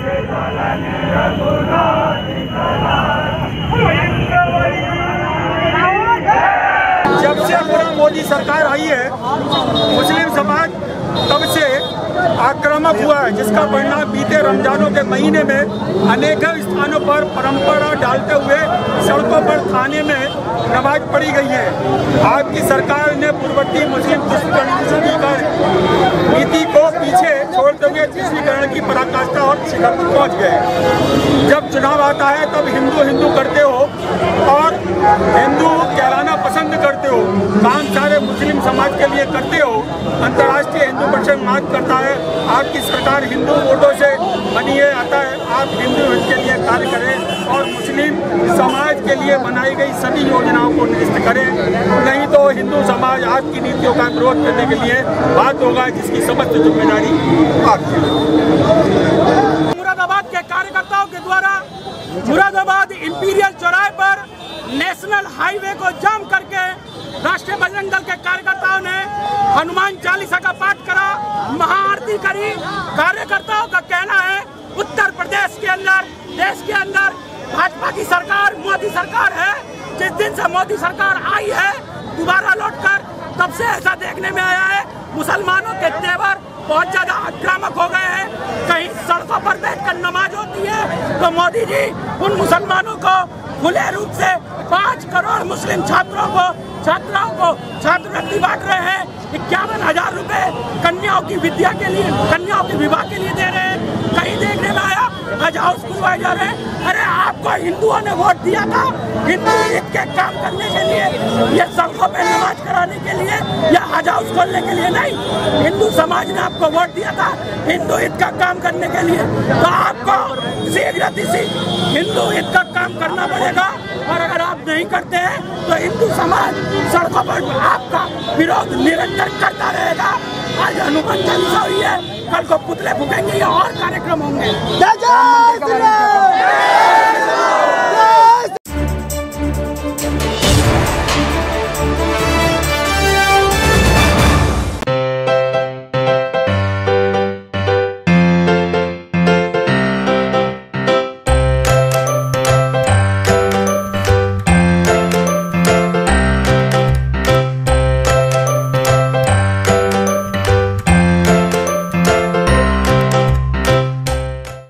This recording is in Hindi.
जब से पूरा मोदी सरकार आई है, मुस्लिम समाज तब से आक्रामक हुआ है, जिसका परिणाम बीते रमजानों के महीने में अनेक स्थानों पर परंपरा डालते हुए सड़कों पर थाने में नमाज पढ़ी गई है। आपकी सरकार ने पूर्ववर्ती मुस्लिम तुष्टिकरण नीति को पीछे छोड़ते हुए तुष्टिकरण की पराकाष्ठा और शिखर पर पहुँच गए। जब चुनाव आता है तब हिंदू हिंदू करते हो और हिंदू कहलाना पसंद करते हो, काम सारे मुस्लिम समाज के लिए करते हो। अंतर्राष्ट्रीय हिंदू परिषद मांग करता है आपकी सरकार हिंदू वोटों से बनी है, आता है आप हिंदू के लिए कार्य करें और मुस्लिम समाज के लिए बनाई गई सभी योजनाओं को निरस्त करें, नहीं तो हिंदू समाज आपकी नीतियों का विरोध करने के लिए बात होगा, जिसकी समस्त जिम्मेदारी आपकी है। मुरादाबाद के कार्यकर्ताओं के द्वारा मुरादाबाद इंपीरियल चौराहे पर नेशनल हाईवे को जाम करके राष्ट्रीय बजरंग दल के कार्यकर्ताओं ने हनुमान चालीसा का पाठ करा, महाआरती करी। कार्यकर्ताओं का कहना है उत्तर प्रदेश के अंदर, देश के अंदर भाजपा की सरकार, मोदी सरकार है। जिस दिन से मोदी सरकार आई है दोबारा लौटकर, तब से ऐसा देखने में आया है मुसलमानों के तेवर बहुत ज्यादा आक्रामक हो गए हैं। कहीं सड़कों पर बैठकर नमाज होती है तो मोदी जी उन मुसलमानों को खुले रूप से 5 करोड़ मुस्लिम छात्राओं को छात्रवृत्ति बांट रहे हैं। 51,000 रुपए कन्याओं की विद्या के लिए, कन्याओं के विवाह के लिए दे रहे हैं। कहीं देखने में आया हज हाउस खुलवाए जा रहे हैं। अरे आपको हिंदुओं ने वोट दिया था हिंदू हित के काम करने के लिए, ये सड़कों पे नमाज कराने के लिए या हज हाउस खोलने के लिए नहीं। हिंदू समाज ने आपको वोट दिया था हिंदू हित का काम करने के लिए, तो आपको शीघ्र हिंदू हित का काम करना पड़ेगा। और अगर आप नहीं करते हैं तो हिंदू समाज सड़कों पर आपका विरोध निरंतर करता रहेगा। आज हनुमान चालीसा हुई है, कल को पुतले फूकेंगे या और कार्यक्रम होंगे।